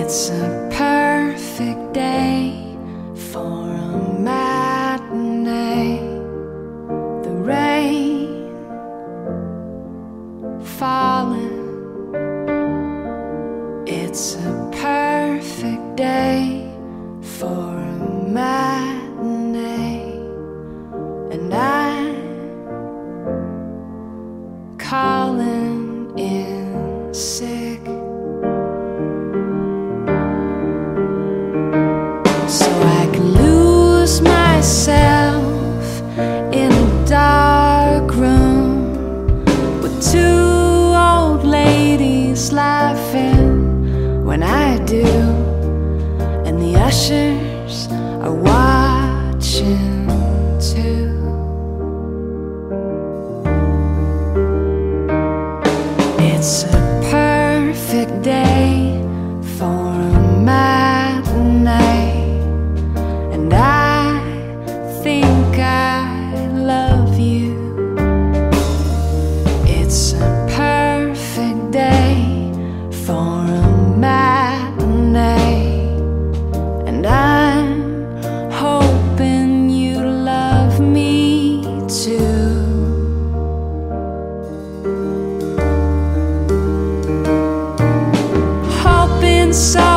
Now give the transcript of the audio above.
It's a perfect day for a matinee. The rain falling. It's a perfect day for a matinee. And I'm calling in sick. So I can lose myself in a dark room with two old ladies laughing when I do, and the ushers are watching too. It's a perfect day for a matinee. And I think I love you. It's a perfect day for a matinee. And I'm hoping you love me too. Hoping so